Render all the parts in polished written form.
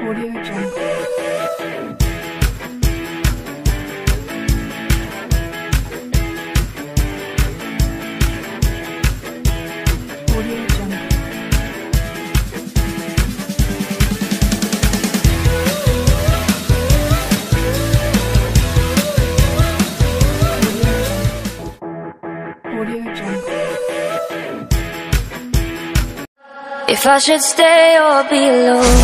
Audio Jungle. Audio Jungle. Audio Jungle. If I should stay or be alone,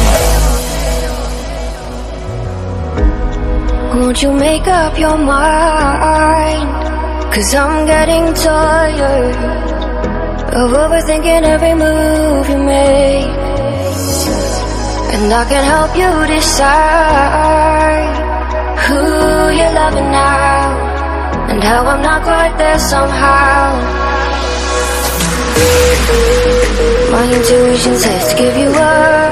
won't you make up your mind? 'Cause I'm getting tired of overthinking every move you make, and I can help you decide who you're loving now, and how I'm not quite there somehow. My intuition says to give you up,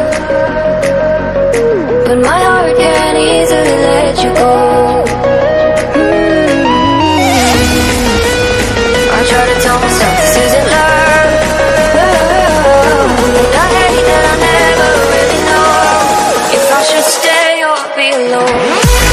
but my heart can't easily let you go. I try to tell myself this isn't love, and I hate that I never really know if I should stay or be alone.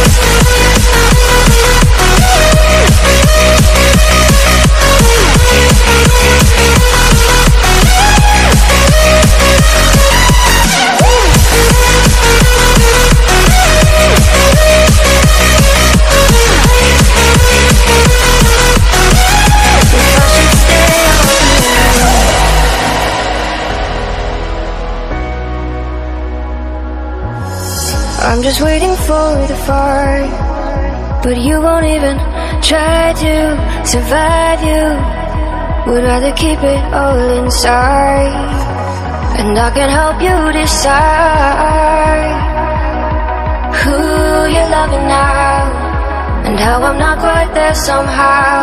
I'm just waiting for the fight, but you won't even try to survive. You would rather keep it all inside, and I can help you decide who you're loving now, and how I'm not quite there somehow.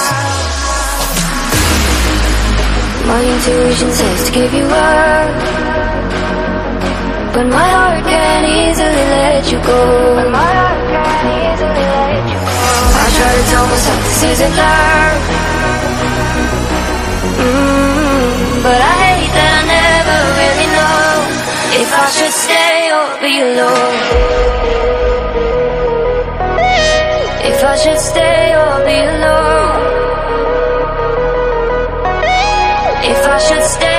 My intuition says to give you up, but my heart can't easily let you go. I try to tell myself this isn't love, but I hate that I never really know if I should stay or be alone. If I should stay or be alone. If I should stay